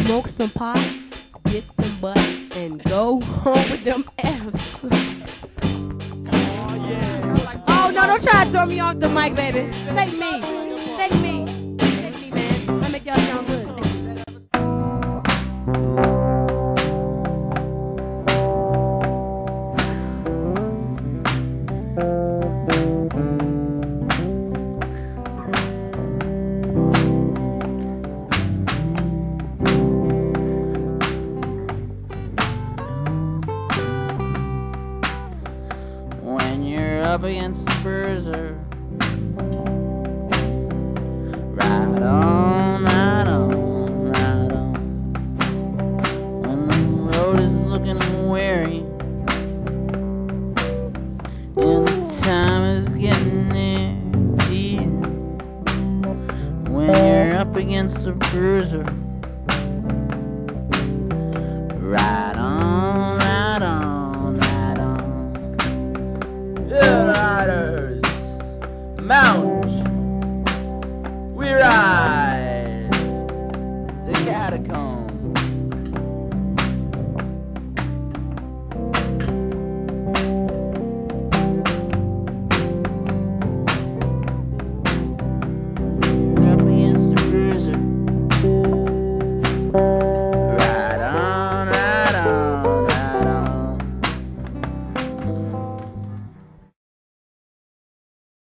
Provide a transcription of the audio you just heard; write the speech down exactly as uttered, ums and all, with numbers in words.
smoke some pot, get some butt, and go home with them F's. Oh, no, don't try to throw me off the mic, baby. Take me. Take me. Take me, man. I make y'all sound good. Take me. When you're up against the bruiser, right on, right on, right on. When the road is looking weary and the time is getting near to you, when you're up against the bruiser, right on, right on, right on. Riders, mount.